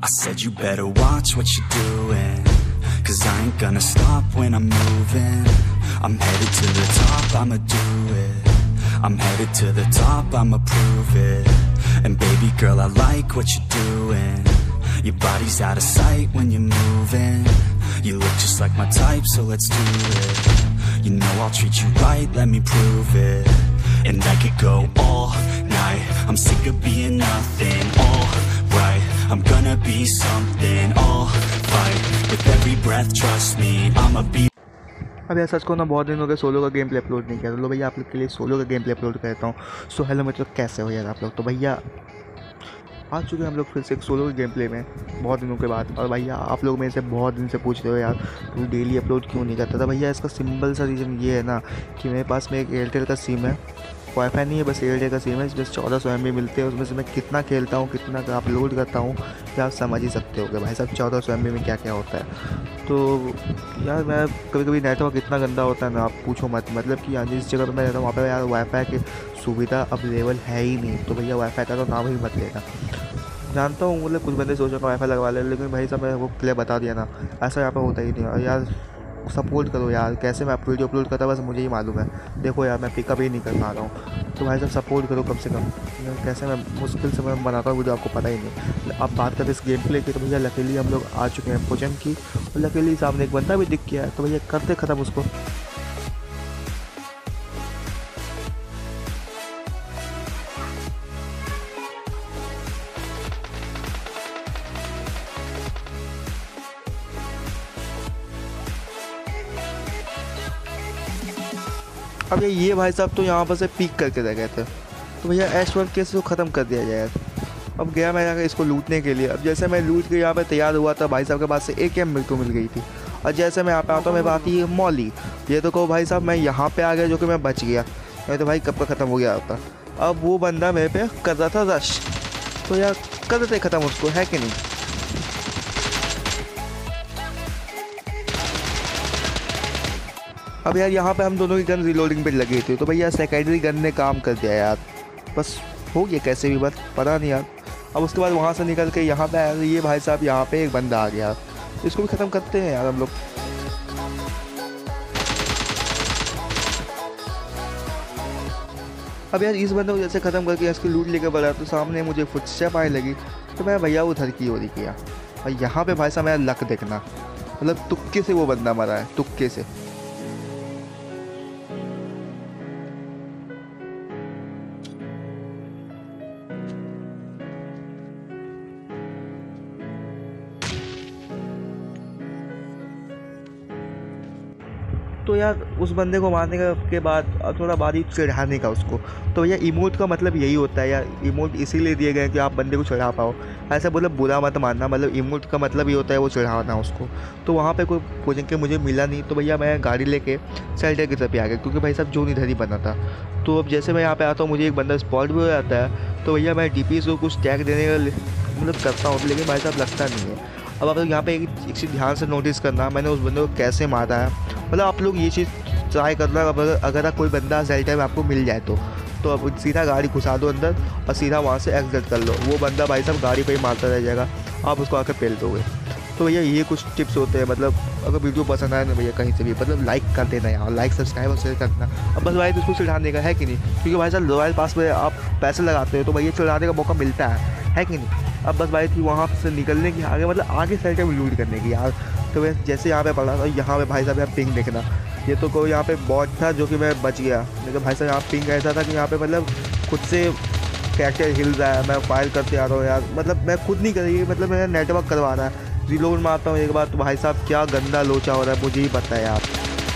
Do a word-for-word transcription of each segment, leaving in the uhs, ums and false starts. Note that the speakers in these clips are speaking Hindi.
said you better watch what you're doing, cause I ain't gonna stop when I'm moving. I'm headed to the top, I'ma do it. I'm headed to the top, I'ma prove it. And baby girl, I like what you're doing. Your body's out of sight when you're moving. You look just like my type, so let's do it. You know I'll treat you right, let me prove it. And I could go all night, I'm sick of being nothing. All right, I'm gonna be something. All fight with every breath, trust me, I'ma be. अब यार सच को ना बहुत दिन हो गए सोलो का गेम प्ले अपलोड नहीं किया, तो लो भैया आप लोग के लिए सोलो का गेम प्ले अपलोड करता हूँ। सो हेलो मतलब कैसे हो यार आप लोग। तो भैया आ चुके हैं हम लोग फिर से एक सोलो के गेम प्ले में बहुत दिनों के बाद। और भैया आप लोग मेरे से बहुत दिन से पूछ रहे हो यार तू डेली अपलोड क्यों नहीं करता था। भैया इसका सिंपल सा रीज़न ये है ना कि मेरे पास में एक एयरटेल का सिम है, वाईफाई नहीं है, बस एयरटेल का सिम है। बस चौदह सौ एम बी मिलते हैं, उसमें से मैं कितना खेलता हूँ कितना अपलोड करता हूँ क्या आप समझ ही सकते हो कि भाई साहब चौदह सौ एम बी में क्या क्या होता है। तो यार मैं कभी कभी नेटवर्क इतना गंदा होता है ना आप पूछो मत। मतलब कि जिस जगह पर मैं रहता हूँ वहाँ पर यार वाईफाई की सुविधा अवेलेबल है ही नहीं। तो भैया वाईफाई का तो नाम ही मत लेना। जानता हूँ मतलब कुछ बंदे सोच रहे वाईफाई लगवा ले, लेकिन भाई साहब मैं वो क्लियर बता दिया ना, ऐसा यहाँ पर होता ही नहीं। और यार सपोर्ट करो यार, कैसे मैं वीडियो अपलोड करता बस मुझे ही मालूम है। देखो यार मैं पिकअप ही नहीं कर पा रहा हूँ, तो भाई साहब सपोर्ट करो कम से कम। कैसे मैं मुश्किल से मैं बनाता हूँ वीडियो आपको पता ही नहीं। अब बात करते इस गेम प्ले की, तो भैया लकीली हम लोग आ चुके हैं भोजन की, और लकीली सामने एक बंदा भी दिख गया है। तो भैया करते ख़त्म उसको। अब ये भाई साहब तो यहाँ पर से पीक करके रह गए थे, तो भैया एश वर्क केस को ख़त्म कर दिया जाए। अब गया मैं यहाँ इसको लूटने के लिए। अब जैसे मैं लूट के यहाँ पे तैयार हुआ था, भाई साहब के पास से एक एम मेरे को मिल गई थी। और जैसे मैं यहाँ पे आता हूँ, मेरे पास आती है मौली। ये तो कहो भाई साहब मैं यहाँ पे आ गया जो कि मैं बच गया, नहीं तो भाई कब का ख़त्म हो गया होता। अब वो बंदा मेरे पे कर रहा था रश, तो यार कर देते ख़त्म उसको, है कि नहीं। अब यार यहाँ पे हम दोनों की गन रिलोडिंग पे लगी थी, तो भैया सेकेंडरी गन ने काम कर दिया यार, बस हो गया कैसे भी, बस पता नहीं यार। अब उसके बाद वहाँ से निकल के यहाँ पे आया, ये भाई साहब यहाँ पे एक बंदा आ गया, इसको भी ख़त्म करते हैं यार हम लोग। अब यार इस बंदे को जैसे ख़त्म करके इसकी लूट लेकर बढ़ा, तो सामने मुझे फुटस्टेप आने लगी, तो मैं भैया उधर की ओर किया। और यहाँ पे भाई साहब मेरा लक देखना, मतलब तुक्के से वो बंदा मरा है, तुक्के से। तो यार उस बंदे को मारने के बाद थोड़ा बारी चढ़ाने का उसको, तो भैया इमोट का मतलब यही होता है यार। इमोट इसीलिए दिए गए कि आप बंदे को चढ़ा पाओ, ऐसा बोला बुरा मत मानना, मतलब इमोट का मतलब ये होता है वो चढ़ाना उसको। तो वहाँ पे कोई पोजिंग के मुझे मिला नहीं, तो भैया मैं गाड़ी लेके सेल्टर की तरफ आ गया, क्योंकि भाई साहब जोन इधर ही बना था। तो अब जैसे मैं यहाँ पे आता हूँ मुझे एक बंदा स्पॉट भी हो जाता है, तो भैया मैं डी पी को कुछ टैग देने का मतलब करता हूँ, लेकिन भाई साहब लगता नहीं है। अब आप लोग यहाँ पे एक एक चीज़ ध्यान से नोटिस करना, मैंने उस बंदे को कैसे मारा है। मतलब आप लोग ये चीज़ ट्राई करना, अगर अगर कोई बंदा सेल्टर में आपको मिल जाए तो तो अब सीधा गाड़ी घुसा दो अंदर और सीधा वहाँ से एग्जिट कर लो। वो बंदा भाई साहब गाड़ी पे ही मारता रह जाएगा, आप उसको आकर पेल दोगे। तो भैया ये कुछ टिप्स होते हैं। मतलब अगर वीडियो पसंद आए ना भैया कहीं से भी मतलब लाइक कर देना यार, लाइक सब्सक्राइब और शेयर करना। अब बस भाई उसको चिढ़ाने का है कि नहीं, क्योंकि भाई साहब रॉयल पास में आप पैसे लगाते हो तो भैया चिढ़ाने का मौका मिलता है है कि नहीं। अब बस भाई थी वहाँ से निकलने की आगे, मतलब आगे सेल्टर में लूट करने की यार। तो वैसे जैसे यहाँ पे पड़ा था, यहाँ पे भाई साहब यहाँ पिंग देखना, ये तो कोई यहाँ पे बॉट था जो कि मैं बच गया, लेकिन भाई साहब यहाँ पिंग ऐसा था कि यहाँ पे मतलब खुद से कैरेक्टर हिल रहा है, मैं फायर करते आ रहा हूँ यार। मतलब मैं खुद नहीं करी, मतलब मेरा नेटवर्क करवा रहा है। रिलोड मारता हूँ एक बार तो भाई साहब क्या गंदा लोचा हो रहा है मुझे ही पता है यार।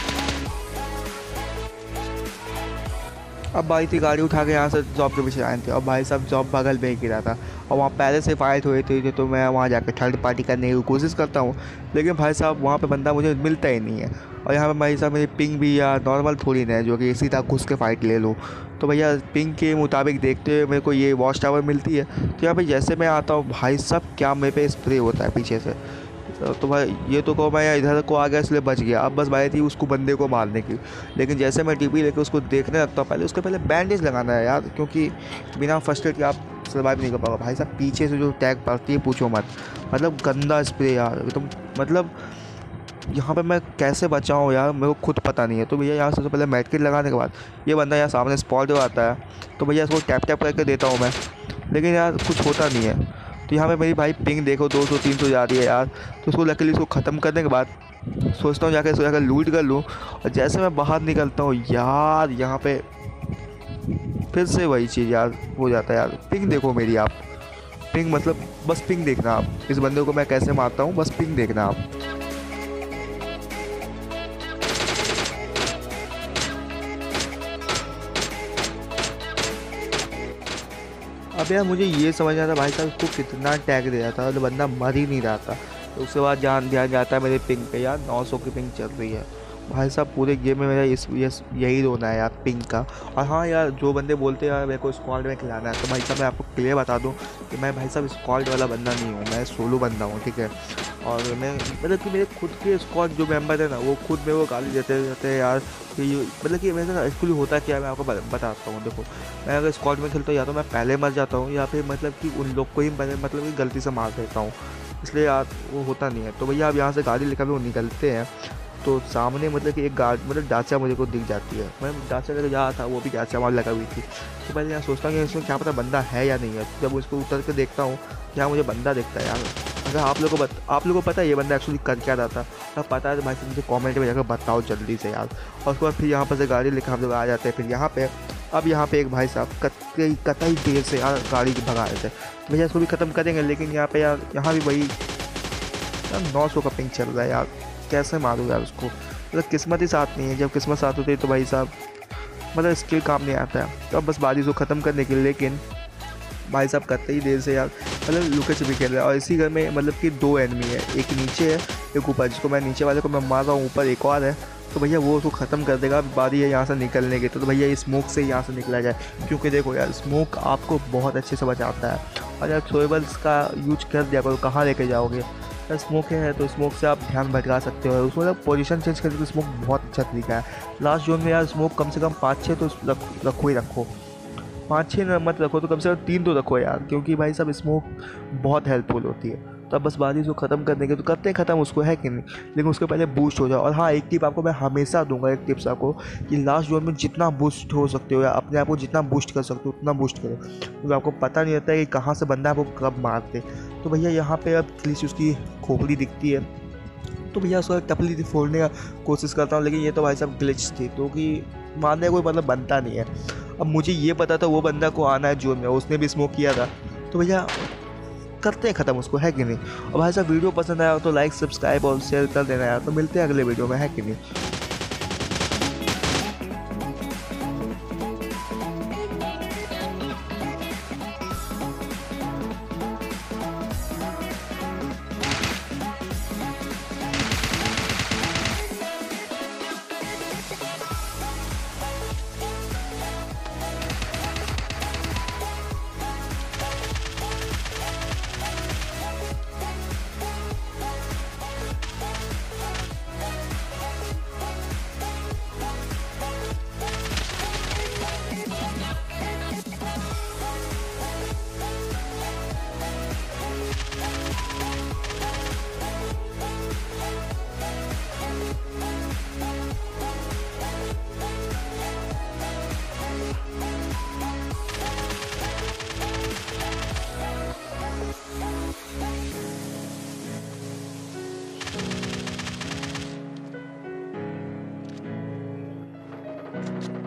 अब भाई थी गाड़ी उठा के यहाँ से जॉब के पीछे आए थे, और भाई साहब जॉब बगल में ही गिरा था, और वहाँ पहले से फाइट हुई थी, तो मैं वहाँ जाकर थर्ड पार्टी करने की कोशिश करता हूँ, लेकिन भाई साहब वहाँ पे बंदा मुझे मिलता ही नहीं है। और यहाँ पे भाई साहब मेरी पिंग भी या नॉर्मल थोड़ी ना है जो कि सीधा घुस के फाइट ले लूँ। तो भैया पिंग के मुताबिक देखते हुए मेरे को ये वॉच टावर मिलती है, तो यहाँ पर जैसे मैं आता हूँ भाई साहब क्या मेरे पे स्प्रे होता है पीछे से, तो भाई ये तो कहो मैं यहाँ इधर को आ गया इसलिए बच गया। अब बस बात थी उसको बंदे को मारने की। लेकिन जैसे मैं टीपी लेके उसको देखने लगता हूँ, पहले उसके पहले बैंडेज लगाना है यार, क्योंकि बिना फर्स्ट एड के आप सर्वाइव नहीं कर पाओगे। भाई साहब पीछे से जो टैग पड़ती है पूछो मत, मतलब गंदा स्प्रे यार एकदम। तो मतलब यहाँ पे मैं कैसे बचाऊँ यार, मेरे को खुद पता नहीं है। तो भैया यहाँ सबसे पहले मेडकिट लगाने के बाद ये बंदा यहाँ सामने स्पॉट आता है, तो भैया इसको टैप टैप करके देता हूँ मैं, लेकिन यार कुछ होता नहीं है। तो यहाँ पे मेरी भाई पिंग देखो दो सौ तीन सौ जा रही है यार। तो उसको लकीली इसको ख़त्म करने के बाद सोचता हूँ जाकर इसको जाकर लूट कर लूँ। और जैसे मैं बाहर निकलता हूँ यार, यहाँ पे फिर से वही चीज़ यार हो जाता है यार। पिंग देखो मेरी आप, पिंग मतलब बस पिंग देखना आप, इस बंदे को मैं कैसे मारता हूँ बस पिंग देखना आप। अब यार मुझे ये समझ आता भाई साहब उसको कितना टैग दे रहा था, तो बंदा मर ही नहीं रहा था। तो उसके बाद ध्यान ध्यान जाता है मेरे पिंग पे यार, नौ सौ की पिंग चल रही है भाई साहब। पूरे गेम में मेरा इस यस यही रोना है यार पिंग का। और हाँ यार जो बंदे बोलते हैं यार मेरे को स्क्वाड में खिलाना है, तो भाई साहब मैं आपको क्लियर बता दूं कि मैं भाई साहब स्क्वाड वाला बंदा नहीं हूँ, मैं सोलो बंदा हूँ, ठीक है। और मैं मतलब कि मेरे खुद के स्क्वाड जो मेंबर है ना वो खुद मेरे को गाली देते रहते हैं यार कि मतलब कि मेरे साथ एक्चुअली होता क्या है मैं आपको बताता हूँ। देखो मैं अगर स्क्वाड में खेलता हूँ या तो मैं पहले मर जाता हूँ या फिर मतलब कि उन लोग को ही मतलब कि गलती से मार देता हूँ, इसलिए यार वो होता नहीं है। तो भैया आप यहाँ से गाड़ी लेकर वो निकलते हैं, तो सामने मतलब कि एक गाड़ी मतलब डाचा मुझे को दिख जाती है। मैं डाचा लेकर जा रहा था, वो भी डाचा मार लगा हुई थी। तो पहले यहाँ सोचता हूँ कि इसमें क्या पता बंदा है या नहीं है। जब उसको उतर के देखता हूँ यहाँ मुझे बंदा दिखता है यार। अगर आप लोगों को बत, आप लोगों को पता है ये बंदा एक्चुअली कर क्या रहा था, तब पता है तो भाई मुझे कॉमेंट में जाकर बताओ जल्दी से यार। और उसके बाद फिर यहाँ पर से गाड़ी लेकर हम लोग आ जाते हैं। फिर यहाँ पे अब यहाँ पे एक भाई साहब कतई कतई देर से यार गाड़ी भगा रहे थे, भैया इसको भी ख़त्म करेंगे। लेकिन यहाँ पे यार यहाँ भी वही यार नौ सौ का पिंग चल रहा है यार, कैसे मारूँ यार उसको। मतलब किस्मत ही साथ नहीं है, जब किस्मत साथ होती है तो भाई साहब मतलब स्किल काम नहीं आता है। तो अब बस बारिश को ख़त्म करने के लिए, लेकिन भाई साहब करते ही देर से यार मतलब लुके छिपी खेल रहा है। और इसी घर में मतलब कि दो एनिमी है, एक नीचे है एक ऊपर, जिसको मैं नीचे वाले को मैं मार रहा हूँ, ऊपर एक और है। तो भैया वो उसको ख़त्म कर देगा। बारी है यहाँ से निकलने की, तो, तो भैया स्मोक से यहाँ से निकला जाए, क्योंकि देखो यार स्मोक आपको बहुत अच्छे से बचाता है। और यार थ्रोएबल्स का यूज कर दिया करो, कहाँ लेके जाओगे यार। स्मोक है तो स्मोक से आप ध्यान भटका सकते हो, उसमें मतलब पोजीशन चेंज करके तो स्मोक बहुत अच्छा तरीका है। लास्ट जोन में यार स्मोक कम से कम पाँच छः तो रखो ही रखो, पाँच छः मत रखो तो कम से कम तीन तो रखो यार, क्योंकि भाई साहब स्मोक बहुत हेल्पफुल होती है। तो अब बस बारिश को ख़त्म करने के तो करते हैं ख़त्म उसको, है कि नहीं, लेकिन उसके पहले बूस्ट हो जाओ। और हाँ एक टिप आपको मैं हमेशा दूंगा, एक टिप्स आपको कि लास्ट जोन में जितना बूस्ट हो सकते हो या अपने आप को जितना बूस्ट कर सकते हो उतना बूस्ट करो, क्योंकि आपको पता नहीं रहता है कि कहाँ से बंदा आपको कब मारते। तो भैया यहाँ पे अब पुलिस उसकी खोपड़ी दिखती है, तो भैया उसको टपली फोड़ने का कोशिश करता हूँ, लेकिन ये तो भाई साहब ग्लिच थी, तो कि मारने का कोई मतलब बनता नहीं है। अब मुझे ये पता था वो बंदा को आना है जोन में, उसने भी स्मोक किया था, तो भैया करते हैं ख़त्म उसको, है कि नहीं। और भाई साहब वीडियो पसंद आया तो लाइक सब्सक्राइब और शेयर कर देना यार। तो मिलते हैं अगले वीडियो में, है कि नहीं। you